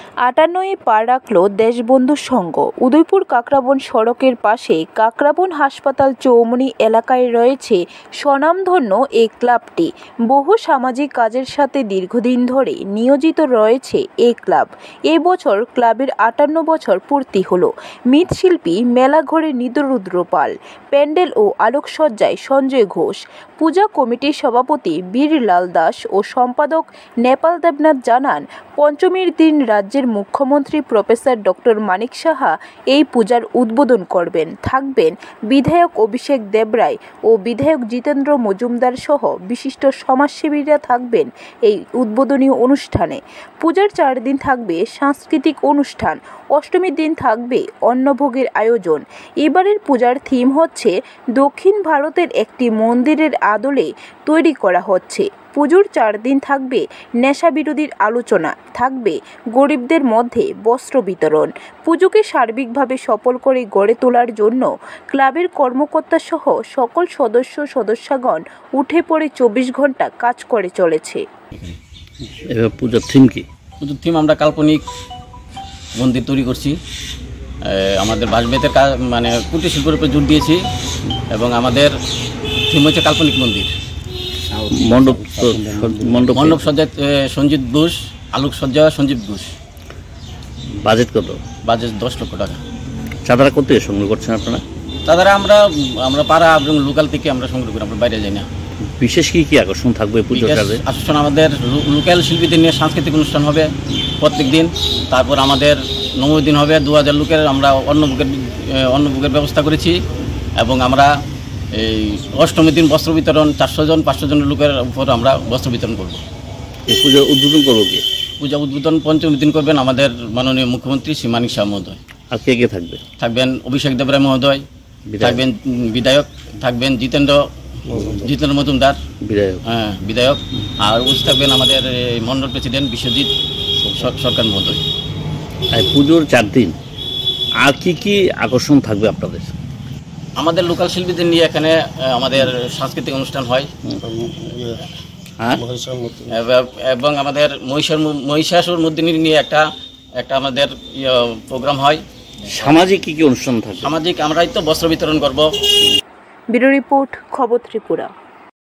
58 পা রাখল দেশবন্ধু সংঘ। উদয়পুর কাকরাবন সড়কের পাশে কাকরাবন হাসপাতাল চৌমুহনী এলাকায় রয়েছে স্বনামধন্য এই ক্লাবটি। বহু সামাজিক কাজের সাথে দীর্ঘদিন ধরে নিয়োজিত রয়েছে এই ক্লাব। এই বছর ক্লাবের 58 বছর পূর্তি হলো। মৃৎশিল্পী মেলাঘরে নিদরুদ্র পাল, প্যান্ডেল ও আলোকসজ্জায় সঞ্জয় ঘোষ, পূজা কমিটির সভাপতি বীরলাল দাস ও সম্পাদক নেপাল দেবনাথ জানান, পঞ্চমীর দিন রাজ্যের মুখ্যমন্ত্রী প্রফেসর ডক্টর মানিক সাহা এই পূজার উদ্বোধন করবেন। থাকবেন বিধায়ক অভিষেক দেবরায় ও বিধায়ক জিতেন্দ্র মজুমদার সহ বিশিষ্ট সমাজসেবীরা থাকবেন এই উদ্বোধনী অনুষ্ঠানে। পূজার 4 দিন থাকবে সাংস্কৃতিক অনুষ্ঠান, অষ্টমীর দিন থাকবে অন্নভোগের আয়োজন। এবারের পূজার থিম হচ্ছে দক্ষিণ ভারতের একটি মন্দিরের আদলে তৈরি করা হচ্ছে। পুজোর 4 দিন থাকবে নেশা বিরোধীর আলোচনা, থাকবে গরিবদের মধ্যে বস্ত্র বিতরণ। পুজোকে সার্বিকভাবে সফল করে গড়ে তোলার জন্য ক্লাবের কর্মকর্তা সহ সকল সদস্যগণ উঠে পড়ে 24 ঘন্টা কাজ করে চলেছে। এবার পূজার থিম কি? পূজার থিম আমরা কাল্পনিক মন্দির তৈরি করছি। আমাদের বাঁশবেতের মানে কুটির শিল্পের উপর জোর দিয়েছি এবং আমাদের থিম হচ্ছে কাল্পনিক মন্দির। মণ্ডপ সজ্জা সঞ্জিত ঘোষ, আলোক সজ্জা সঞ্জীব ঘোষ। বাজেট কত? বাজেট 10 লক্ষ টাকা। চাঁদারা কোথা থেকে সংগ্রহ করছেন আপনারা? চাঁদারা আমরা পাড়া এবং লোকাল থেকে আমরা সংগ্রহ করি, আমরা বাইরে যাই না। বিশেষ কি আকর্ষণ থাকবে পুজোর কাজে? আকর্ষণ আমাদের লোকাল শিল্পীদের নিয়ে সাংস্কৃতিক অনুষ্ঠান হবে প্রত্যেক দিন। তারপর আমাদের 9 দিন হবে 2000 লোকের আমরা অন্নভোগের ব্যবস্থা করেছি এবং আমরা এই অষ্টমীর দিন বস্ত্র বিতরণ 400 জন 500 জনের লোকের উপর আমরা বস্ত্র বিতরণ করব। এই পূজা উদ্বোধন করবো কি? পূজা উদ্বোধন পঞ্চমীর দিন করবেন আমাদের মাননীয় মুখ্যমন্ত্রী শ্রী মানিক সাহা মহোদয়। আর কে থাকবে? থাকবেন অভিষেক দেবরায় মহোদয়, থাকবেন বিধায়ক, থাকবেন জিতেন্দ্র মজুমদার বিধায়ক, আর উপস্থিত থাকবেন আমাদের মন্ডল প্রেসিডেন্ট বিশ্বজিৎ সরকার মহোদয়। পুজোর 4 দিন আর কি আকর্ষণ থাকবে আপনাদের? আমাদের লোকাল শিল্পীদের নিয়ে এখানে আমাদের সাংস্কৃতিক অনুষ্ঠান হয় এবং আমাদের মহিষাসুর মর্দিনী নিয়ে একটা আমাদের প্রোগ্রাম হয়। সামাজিক কি অনুষ্ঠান থাকে? সামাজিক আমরাই তো বস্ত্র বিতরণ করব। ব্যুরো রিপোর্ট, খবর ত্রিপুরা।